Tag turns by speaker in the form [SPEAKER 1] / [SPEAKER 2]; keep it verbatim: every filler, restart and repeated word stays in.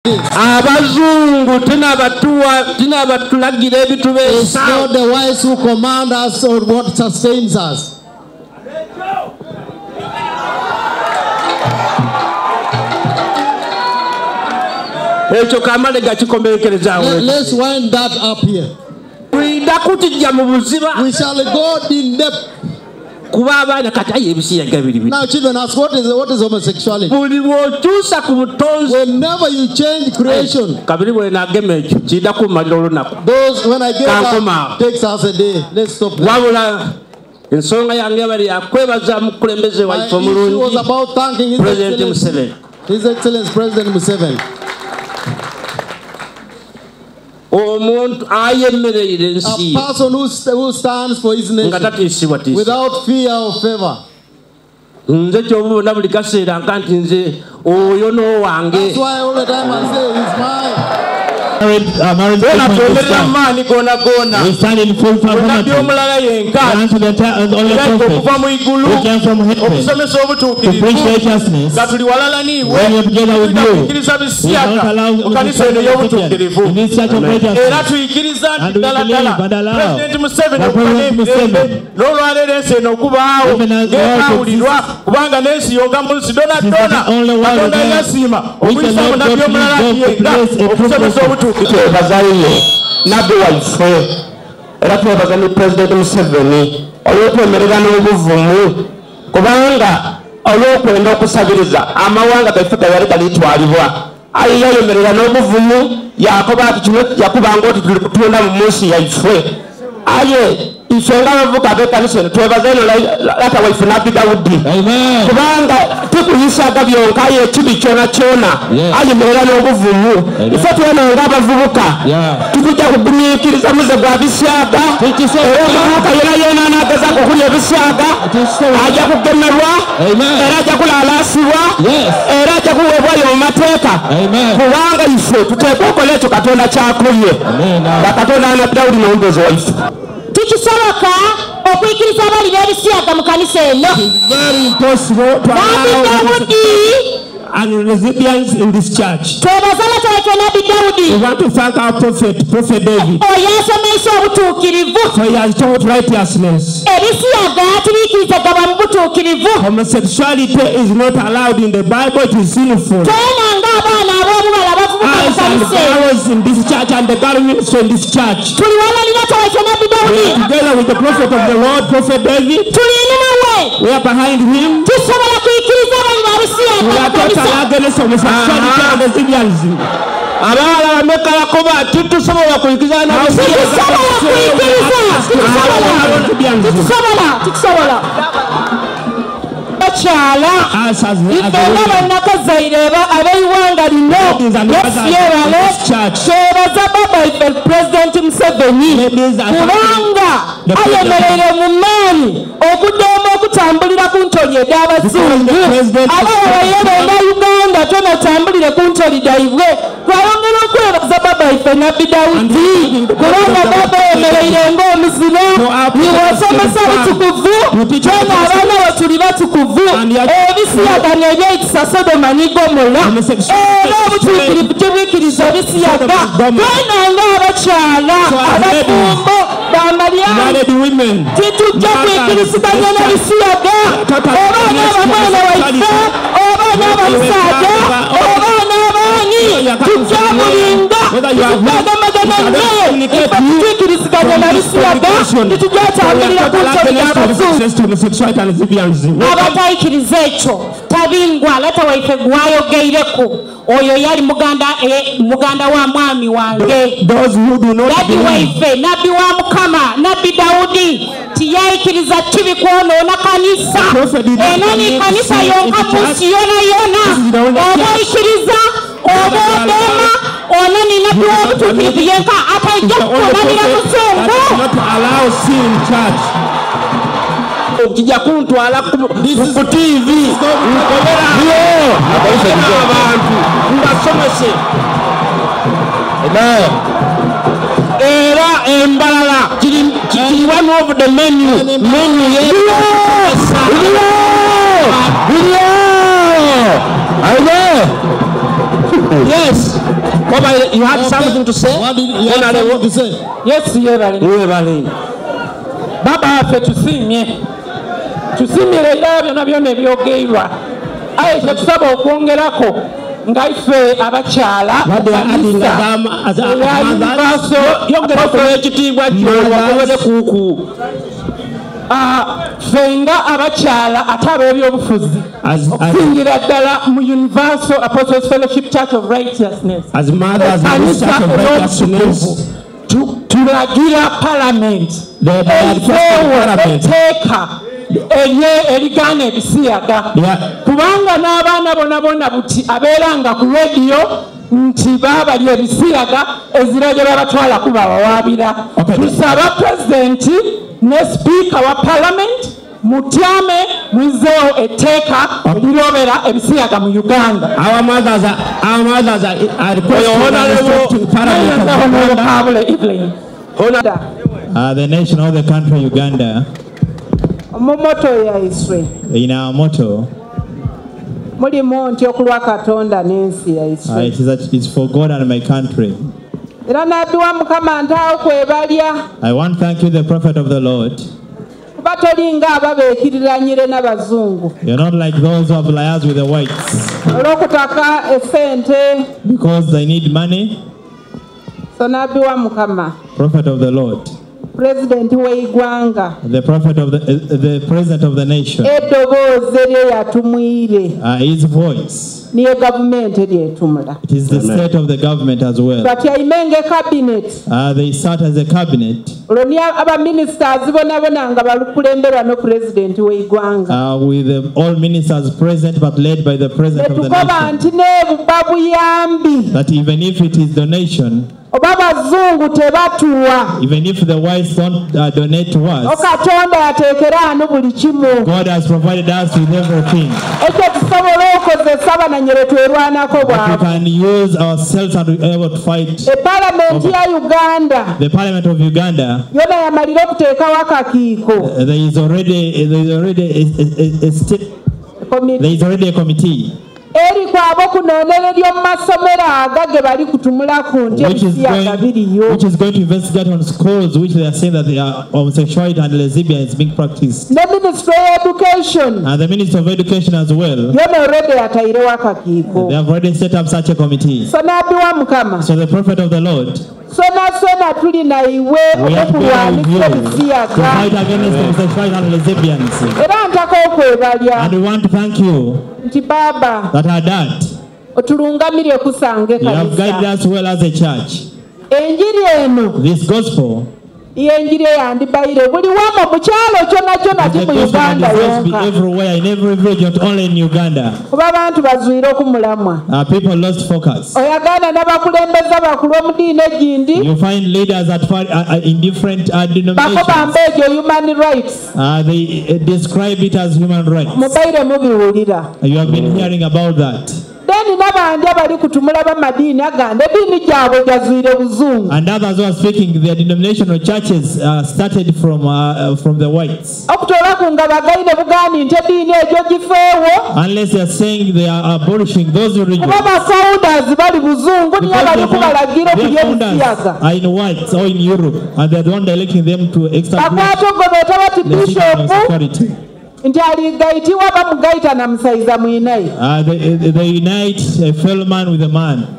[SPEAKER 1] abazungu tinabatuwa tinabatulagira ebitube.
[SPEAKER 2] It's not the wise who command us or what sustains us.
[SPEAKER 1] Let's
[SPEAKER 2] wind that up here. We shall go in depth. Now children ask, what is what is homosexuality? Whenever you change creation, those when I get up, takes us a day. Let's stop that. My issue was about thanking His Excellency, His Excellency President Museveni. A person who, who stands for his nation without fear or favor. That's why all the time I say he's mine.
[SPEAKER 3] Married, uh, married we stand in full conformity. We answer the only prophet. We came from heaven to preach righteousness. When you're together with you, we don't allow homosexuality in this church of righteousness. And we believe and allow the President Museveni, even as God exists, is the only one of God which allowed God to place a prophet.
[SPEAKER 4] Bazaile nabe waife era twabagani President Museveni olwokwemerera n'obuvumu kubanga olwokwenda okusabiriza amawanga gaffe yali galitwalibwa ayi yayemerera n'obuvumu yakoba ati kino yakubanga oti tuli kutunda mu munsi yaife aye ifenga bavuka bekanisa twebazaino lata waife nabi Dawudi kubanga tukuyisaga byonka ye kibi kyona kyona ayemerera n'obuvumu ife twena ngabavubuka tukujja kugumiikiriza muze gwa bisyaga omwaka yena yena anageza kukulya ebisyaga ajja kugemerwa era ajja kulaalasibwa era ajja kuweebwayo mu mateeka kubanga ife tuteekwa okola ekyo Katonda kyakulye bakatonda ana Dawudi n'omubeezi waife
[SPEAKER 5] tukisoboka okwikiriza abali b'ebisyaga mu kanisa eno.
[SPEAKER 1] Very impossible to allow and recipients in this church. We want to thank our prophet, Prophet David, for he has taught righteousness. Homosexuality is not allowed in the Bible, it is sinful. Us and the girls in this church and the girl minister in this church, we are together with the prophet of the Lord, Prophet David. We are behind him. We are total against homosexuality and lesbianism. Abala bamekala kuba tutusobola kuyikiza na
[SPEAKER 5] tusobola tusobola Chala ifenga banakazaireba abayiwanga lino yesiyebale shebaza baba ife President Museveni kubanga ayemerere mu maani okuddamu okutambulira ku ntoli ed'abazungu abawala yebenda Uganda tonatambulire ku ntoli daibwe twayongera okwebaza baba ife Nabbi Dawudi kubanga baba yemerere ng'omuzira niwosomesa butukuvu twena abaana wetuli batukuvu ebisiyaga nebyekisa Sodoma ne Gomora era obutuukirivu tebwikiriza ebisiyaga twenanga abakyala abafumbo bamalyamu titujja kwikiriziganya n'ebisiyaga obaana abamwana waife obaana abamusaaja obaana abaani tujja mulinga tutagamagana naye titwikiriziganya n'ebisiyaga titujja tambulira ku ntoli y'abazungu abatayikiriza ekyo tabingwa lata waife gwayogeireko oyo yali muganda eh, muganda wa mwami wange Nabbi waife Nabbi wa Mukama Nabbi Dawudi tiyayikiriza kibi kwonoona kanisa enani kanisa yonka munsi yona yona obayikiriza obodema onani Nabbi w'obutuukirivu yenka atajja kukolanira muzungu.
[SPEAKER 1] Kijja kuntwala ku T V nkobera abantu mbasomese era embalala kiri one of the menu menu ye
[SPEAKER 4] Yes. Baba, you had okay. something to say?
[SPEAKER 2] What did you have something to say?
[SPEAKER 1] Yes, you have. Baba, fe tusimye. Tusimire ira byonna byonna ebyogeirwa. Aye tusaba okwongerako nga ife abakyala yongerako ekitiibwa kyowakobere kuuku. Fenga abakyala ate ab'ebyobufuzi okusingira ddala mu Universal Apostles Fellowship Church of Righteousness tulagira parliament etteeka erigaana ebisiyaga kubanga n'abaana bona bona buti abeeranga ku rediyo nti baabali ebisiyaga ezira gye babatwala kuba bawaabira. Tusaba pulezidenti ne speaker wa parliament mutyame mwizeewo etteeka erirobera ebisiyaga mu Uganda.
[SPEAKER 4] Our mothers are, our mothers are, are requesting
[SPEAKER 3] Parliament uh, the nation of the country Uganda. In our motto, uh, it is that it's for God and my country. I want to thank you, the prophet of the Lord. You're not like those who have liars with the whites because they need money. Prophet of the Lord,
[SPEAKER 1] President
[SPEAKER 3] the prophet of the uh, the president of the nation, uh, his voice, it is the state of the government as well. Uh, they sat as a cabinet uh, with the, all ministers present but led by the president of the nation, that even if it is donation, even if the whites don't uh, donate to us, God has provided us with everything. But we can use ourselves and be able to fight. The Parliament of Uganda, uh, there is already, there is already a, a, a, a there is already a committee which is, going, which is going to investigate on schools which they are saying that they are homosexuality and lesbianism is being practiced. The Ministry of Education and the Minister of Education as well, they have already set up such a committee. So the prophet of the Lord, we have to fight against homosexuality and lesbianism. And we want to thank you that our dad, you have guided us well as a church. This gospel, the gospel be everywhere, in every village, not only in Uganda. Uh, people lost focus. You find leaders that uh, uh, in different uh, denominations. Uh, they uh, describe it as human rights. Uh, you have been hearing about that. And others who are speaking, their denominational churches uh, started from uh, from the whites. Unless they are saying they are abolishing those religions. Because their founders are in whites or in Europe, and they are the one directing them to establish the system of security. Uh, they, they unite a fellow man with a man.